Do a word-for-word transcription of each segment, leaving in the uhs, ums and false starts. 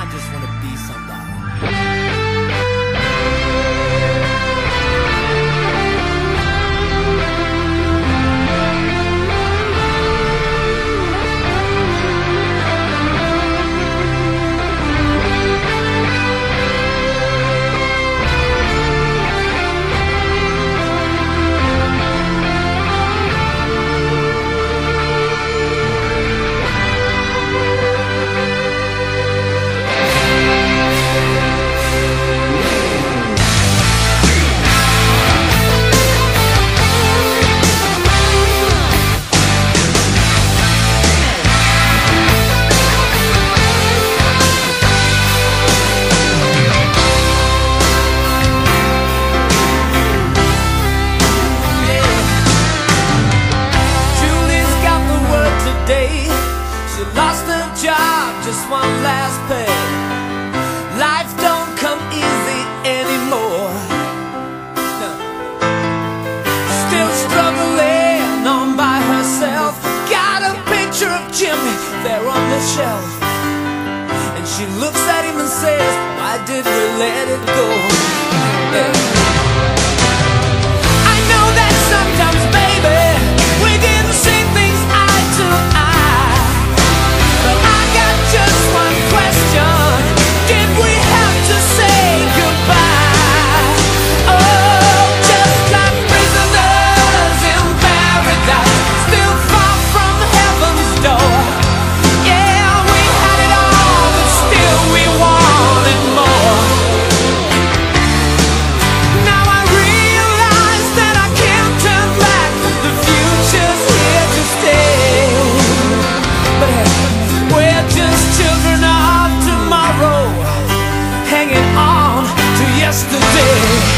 just want to be somebody. She lost her job, just one last pay. Life don't come easy anymore. No. Still struggling on by herself. Got a picture of Jimmy there on the shelf, and she looks at him and says, why did we let it go? Yeah. I know that sometimes, baby, we didn't see things eye to eye. Just one question, did we have to say goodbye? Oh, just like prisoners in paradise, still far from heaven's door. Yeah, we had it all, but still we wanted more. Now I realize that I can't turn back, the future's here to stay. But hey, we're just children of tomorrow, hanging on to yesterday.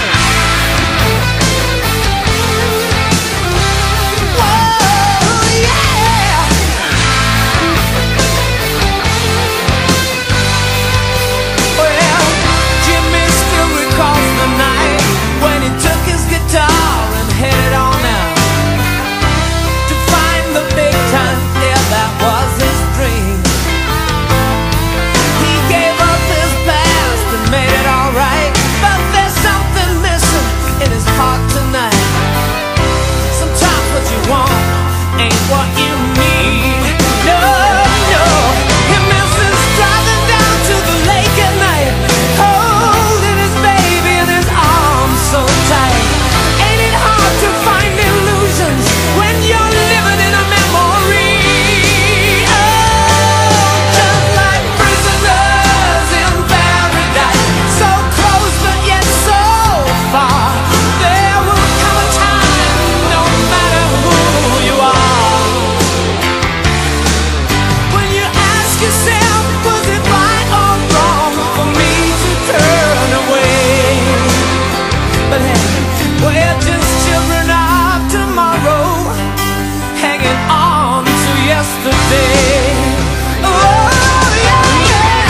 What you need, no, no. He misses driving down to the lake at night, holding his baby in his arms so tight. Ain't it hard to find illusions when you're living in a memory? Oh, just like prisoners in paradise, so close but yet so far. There will come a time, no matter who you are. Was it right or wrong for me to turn away? But hey, we're just children of tomorrow, hanging on to yesterday. Oh, yeah, yeah.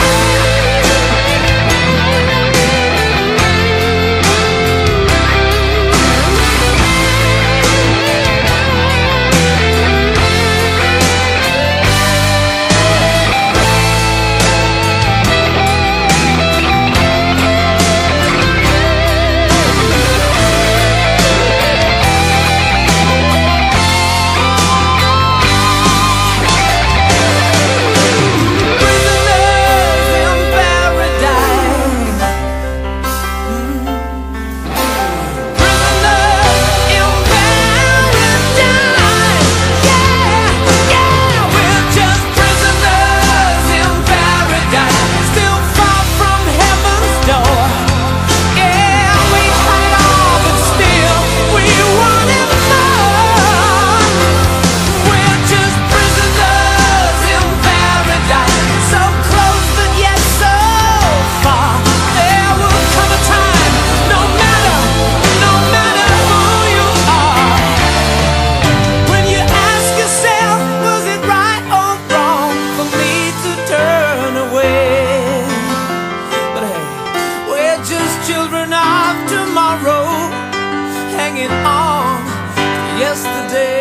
Children of tomorrow, hanging on to yesterday.